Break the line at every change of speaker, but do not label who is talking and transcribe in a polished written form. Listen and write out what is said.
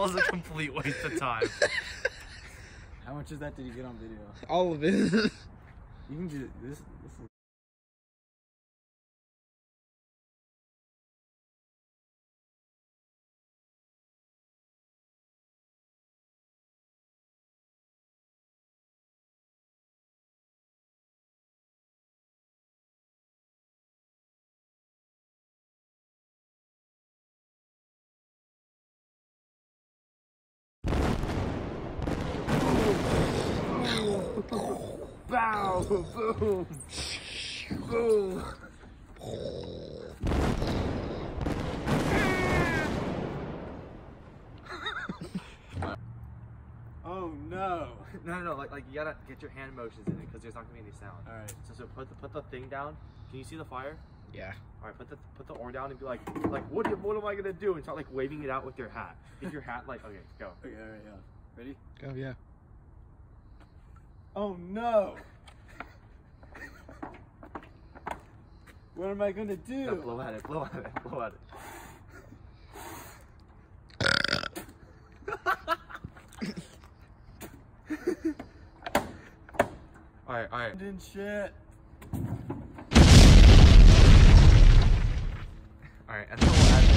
was a complete waste of time.
How much of that did you get on video?
All of it.
You can do this. This is. Bow! Boom! Boom! Oh no!
No, like you gotta get your hand motions in it because there's not gonna be any sound.
All right.
So put the thing down. Can you see the fire?
Yeah.
All right, put the oar down and be like what am I gonna do? And start like waving it out with your hat. If your hat like okay, go.
Okay, all right, yeah. Ready?
Go, yeah.
Oh no! What am I gonna do?
No, blow at it, blow at it, blow at it. Alright.
And shit.
Alright, and then we'll add